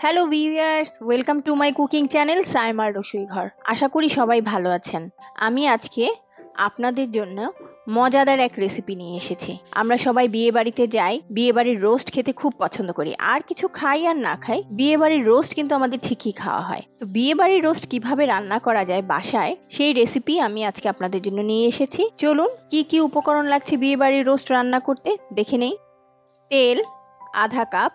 Hello viewers, welcome to my cooking channel সাইমার রসুই ঘর। আশা করি সবাই ভালো আছেন। আমি আজকে আপনাদের জন্য মজাদার এক রেসিপি নিয়ে এসেছি। আমরা সবাই বিয়ে বাড়িতে যাই, বিয়ে বাড়ির রোস্ট খেতে খুব পছন্দ করি। আর কিছু খাই আর না খাই, বিয়ে বাড়ির রোস্ট কিন্তু আমাদের ঠিকই খাওয়া হয়। তো বিয়ে বাড়ির রোস্ট কিভাবে রান্না করা যায় বাসায়, সেই রেসিপি আমি আজকে আপনাদের জন্য নিয়ে এসেছি। চলুন কি কি উপকরণ লাগছে বিয়ে বাড়ির রোস্ট রান্না করতে দেখে নেই। তেল আধা কাপ,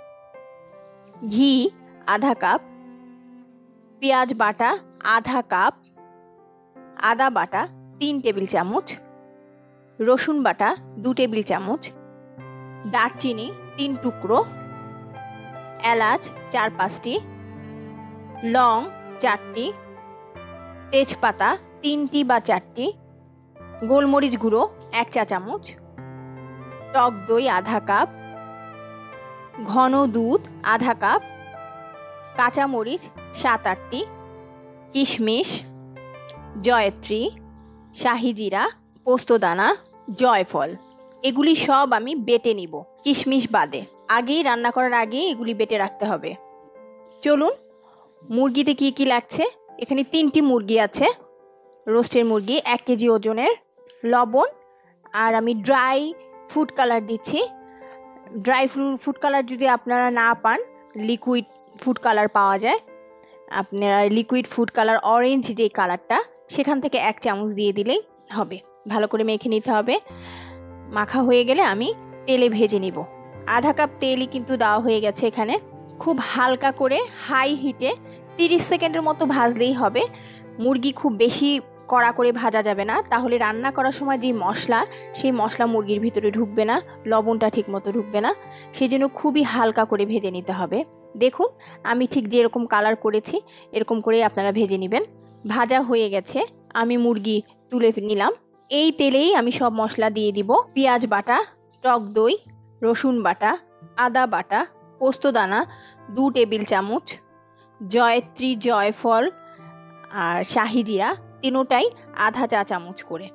ঘি আধা কাপ, পেঁয়াজ বাটা আধা কাপ, আদা বাটা 3 টেবিল চামচ, রসুন বাটা 2 টেবিল চামচ, দারচিনি 3 টুকরো, এলাচ 4-5টি, লং 4টি, তেজপাতা 3টি বা 4টি, গোলমরিচ গুঁড়ো 1 চা চামচ, টক দই আধা কাপ, ঘন দুধ আধা কাপ, কাঁচামরিচ 7-8টি, কিশমিশ, জয়ত্রী, শাহি জিরা, পোস্তদানা, জয়ফল, এগুলি সব আমি বেটে নিব কিশমিশ বাদে। আগেই রান্না করার আগে এগুলি বেটে রাখতে হবে। চলুন মুরগিতে কি কি লাগছে। এখানে 3টি মুরগি আছে, রোস্টের মুরগি 1 কেজি ওজনের, লবণ, আর আমি ড্রাই ফুড কালার দিচ্ছি। ড্রাই ফুড কালার যদি আপনারা না পান, লিকুইড ফুড কালার পাওয়া যায়। আপনারা লিকুইড ফুড কালার অরেঞ্জ যে কালারটা, সেখান থেকে 1 চামচ দিয়ে দিলেই হবে। ভালো করে মেখে নিতে হবে। মাখা হয়ে গেলে আমি তেলে ভেজে নিব। আধা কাপ তেলই কিন্তু দেওয়া হয়ে গেছে এখানে। খুব হালকা করে হাই হিটে 30 সেকেন্ডের মতো ভাজলেই হবে। মুরগি খুব বেশি কড়া করে ভাজা যাবে না, তাহলে রান্না করার সময় যে মশলা, সেই মশলা মুরগির ভিতরে ঢুকবে না, লবণটা ঠিক মতো ঢুকবে না। সেই জন্য খুবই হালকা করে ভেজে নিতে হবে। দেখুন আমি ঠিক যেরকম কালার করেছি এরকম করেই আপনারা ভেজে নেবেন। ভাজা হয়ে গেছে, আমি মুরগি তুলে নিলাম। এই তেলেই আমি সব মশলা দিয়ে দিব। পেঁয়াজ বাটা, টক দই, রসুন বাটা, আদা বাটা, পোস্তদানা 2 টেবিল চামচ, জয়ত্রী, জয়ফল আর শাহি জিরা তিনোটাই আধা চা চামচ করে,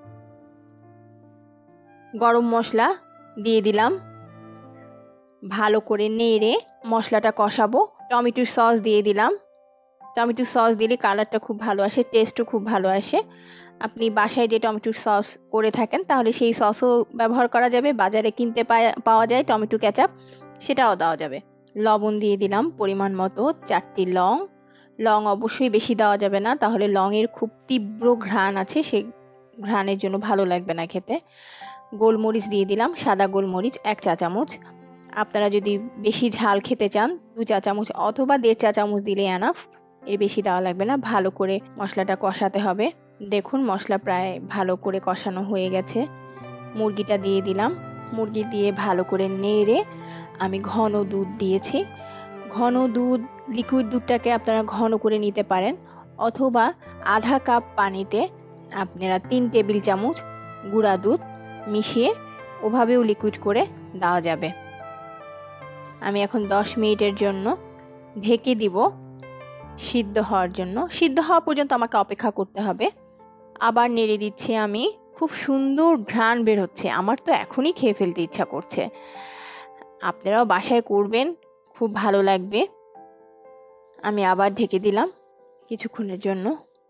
গরম মশলা দিয়ে দিলাম। ভালো করে নেড়ে মশলাটা কষাবো। টমেটো সস দিয়ে দিলাম। টমেটো সস দিলে কালারটা খুব ভালো আসে, টেস্টও খুব ভালো আসে। আপনি বাসায় যে টমেটো সস করে থাকেন তাহলে সেই সসও ব্যবহার করা যাবে। বাজারে কিনতে পাওয়া যায় টমেটো কেচাপ, সেটাও দেওয়া যাবে। লবণ দিয়ে দিলাম পরিমাণ মতো। 4টি লং। লং অবশ্যই বেশি দেওয়া যাবে না, তাহলে লংয়ের খুব তীব্র ঘ্রাণ আছে, সেই ঘ্রাণের জন্য ভালো লাগবে না খেতে। গোলমরিচ দিয়ে দিলাম, সাদা গোলমরিচ 1 চা চামচ। আপনারা যদি বেশি ঝাল খেতে চান 2 চা চামচ অথবা 1.5 চা চামচ দিলে এনাফ, এর বেশি দেওয়া লাগবে না। ভালো করে মশলাটা কষাতে হবে। দেখুন মশলা প্রায় ভালো করে কষানো হয়ে গেছে। মুরগিটা দিয়ে দিলাম। মুরগি দিয়ে ভালো করে নেড়ে আমি ঘন দুধ দিয়েছি। ঘন দুধ, লিকুইড দুধটাকে আপনারা ঘন করে নিতে পারেন, অথবা আধা কাপ পানিতে আপনারা 3 টেবিল চামচ গুঁড়া দুধ মিশিয়ে ওভাবেও লিকুইড করে দেওয়া যাবে। আমি এখন 10 মিনিটের জন্য ঢেকে দিব সিদ্ধ হওয়ার জন্য। সিদ্ধ হওয়া পর্যন্ত আমাকে অপেক্ষা করতে হবে। আবার নেড়ে দিচ্ছি আমি। খুব সুন্দর ঘ্রাণ বের হচ্ছে, আমার তো এখনই খেয়ে ফেলতে ইচ্ছা করছে। আপনারাও বাসায় করবেন, খুব ভালো লাগবে। আমি আবার ঢেকে দিলাম কিছুক্ষণের জন্য।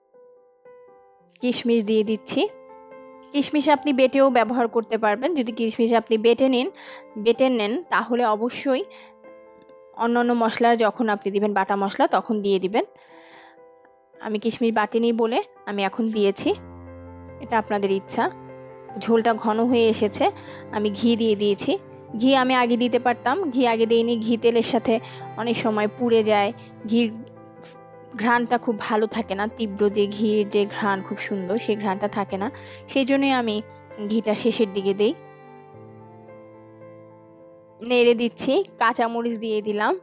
কিশমিশ দিয়ে দিচ্ছি। কিশমিশ আপনি বেটেও ব্যবহার করতে পারবেন। যদি কিশমিশ আপনি বেটে নেন তাহলে অবশ্যই অন্যান্য মশলা যখন আপনি দিবেন, বাটা মশলা, তখন দিয়ে দিবেন। আমি কিশমিশ বাটিনি বলে আমি এখন দিয়েছি, এটা আপনাদের ইচ্ছা। ঝোলটা ঘন হয়ে এসেছে, আমি ঘি দিয়ে দিয়েছি। ঘি আমি আগে দিতে পারতাম, ঘি আগে দিইনি। ঘি তেলের সাথে অনেক সময় পুড়ে যায়, ঘির ঘ্রাণটা খুব ভালো থাকে না। তীব্র যে ঘির যে ঘ্রাণ খুব সুন্দর, সেই ঘ্রাণটা থাকে না। সেই জন্যই আমি ঘিটা শেষের দিকে দিই। নেড়ে দিচ্ছি। কাঁচামরিচ দিয়ে দিলাম।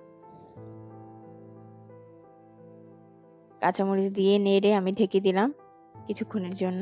কাঁচামরিচ দিয়ে নেড়ে আমি ঢেকে দিলাম কিছুক্ষণের জন্য।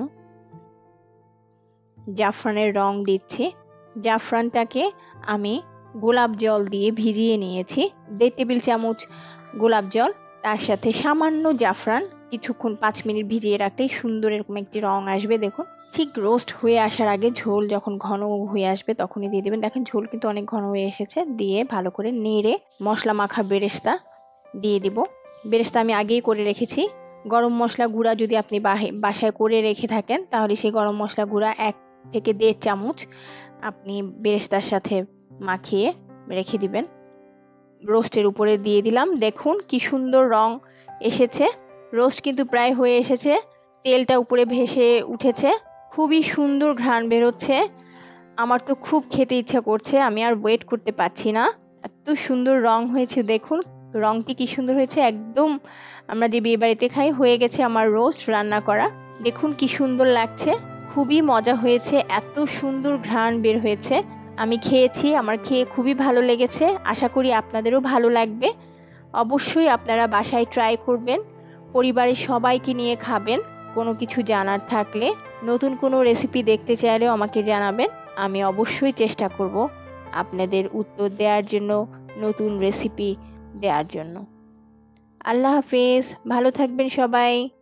জাফরানের রং দিচ্ছি। জাফরানটাকে আমি গোলাপ জল দিয়ে ভিজিয়ে নিয়েছি। 1.5 টেবিল চামচ গোলাপ জল, তার সাথে সামান্য জাফরান কিছুক্ষণ 5 মিনিট ভিজিয়ে রাখতেই সুন্দর এরকম একটি রং আসবে। দেখুন ঠিক রোস্ট হয়ে আসার আগে, ঝোল যখন ঘন হয়ে আসবে তখনই দিয়ে দেবেন। দেখেন ঝোল কিন্তু অনেক ঘন হয়ে এসেছে। দিয়ে ভালো করে নেড়ে মশলা মাখা বেরেস্তা দিয়ে দিব। বেরেস্তা আমি আগেই করে রেখেছি। গরম মশলা গুঁড়া যদি আপনি বাসায় করে রেখে থাকেন তাহলে সেই গরম মশলা গুঁড়া 1 থেকে 1.5 চামচ আপনি বেরেস্তার সাথে মাখিয়ে রেখে দিবেন। রোস্টের উপরে দিয়ে দিলাম। দেখুন কি সুন্দর রং এসেছে। রোস্ট কিন্তু প্রায় হয়ে এসেছে, তেলটা উপরে ভেসে উঠেছে, খুবই সুন্দর ঘ্রাণ বেরোচ্ছে। আমার তো খুব খেতে ইচ্ছা করছে, আমি আর ওয়েট করতে পারছি না। এত সুন্দর রং হয়েছে, দেখুন রংটি কি সুন্দর হয়েছে, একদম আমরা যে বিয়ে বাড়িতে খাই হয়ে গেছে আমার রোস্ট রান্না করা। দেখুন কি সুন্দর লাগছে, খুবই মজা হয়েছে, এত সুন্দর ঘ্রাণ বের হয়েছে। আমি খেয়েছি, আমার খেয়ে খুবই ভালো লেগেছে, আশা করি আপনাদেরও ভালো লাগবে। অবশ্যই আপনারা বাসায় ট্রাই করবেন, পরিবারের সবাইকে নিয়ে খাবেন। কোনো কিছু জানার থাকলে, নতুন কোনো রেসিপি দেখতে চাইলেও আমাকে জানাবেন, আমি অবশ্যই চেষ্টা করব আপনাদের উত্তর দেওয়ার জন্য, নতুন রেসিপি দেওয়ার জন্য। আল্লাহ হাফেজ, ভালো থাকবেন সবাই।